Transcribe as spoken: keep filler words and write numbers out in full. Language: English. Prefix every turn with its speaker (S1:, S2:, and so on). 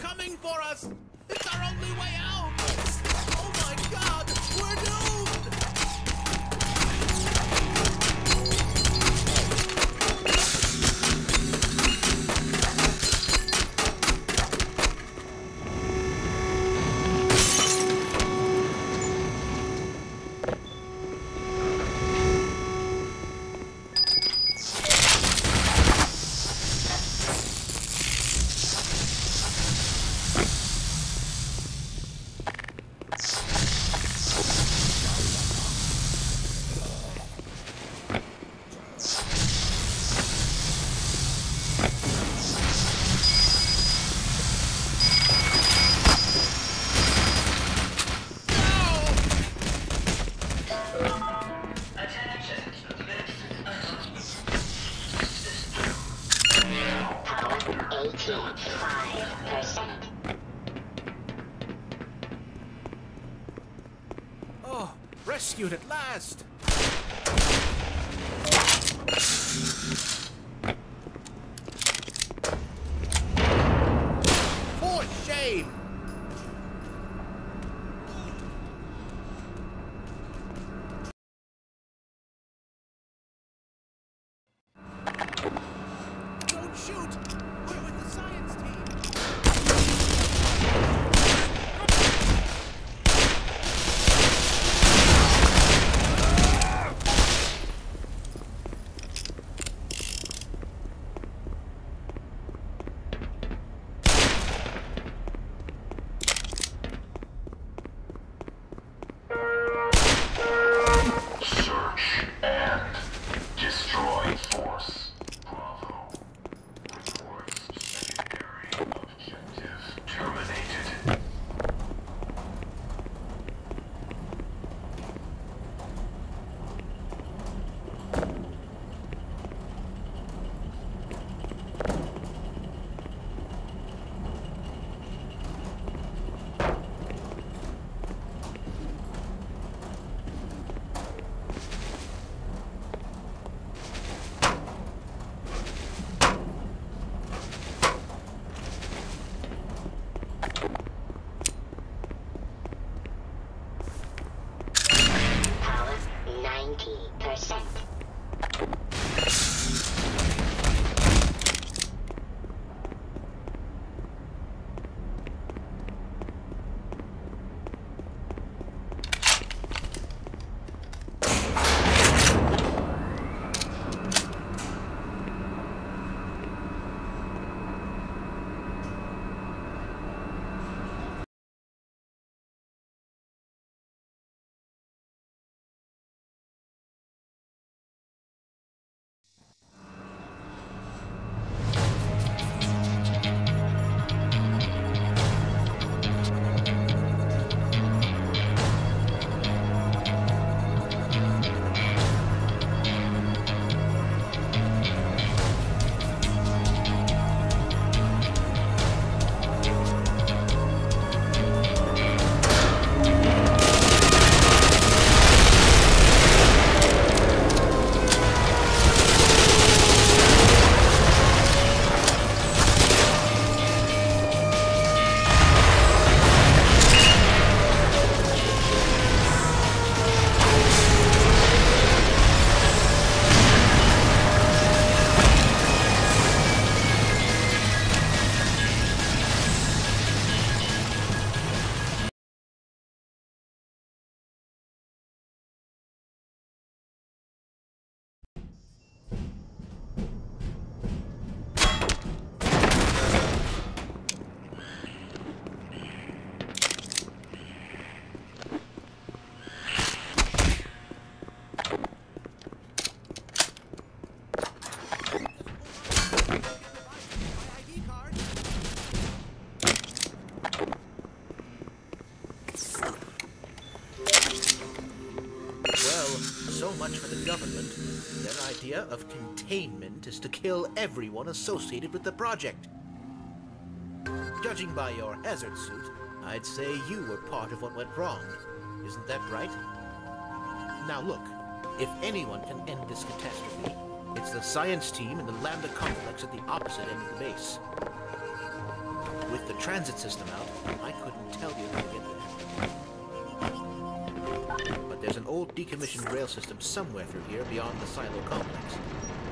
S1: coming for us! It's our only way out! Oh my god! We're doomed! Oh, rescued at last! For shame! Don't shoot! We're with the science team!
S2: ninety percent.
S1: So much for the government. Their idea of containment is to kill everyone associated with the project. Judging by your hazard suit, I'd say you were part of what went wrong. Isn't that right? Now look, if anyone can end this catastrophe, it's the science team in the Lambda complex at the opposite end of the base. With the transit system out, I couldn't tell you how to get there. But there's an old decommissioned rail system somewhere through here beyond the silo complex.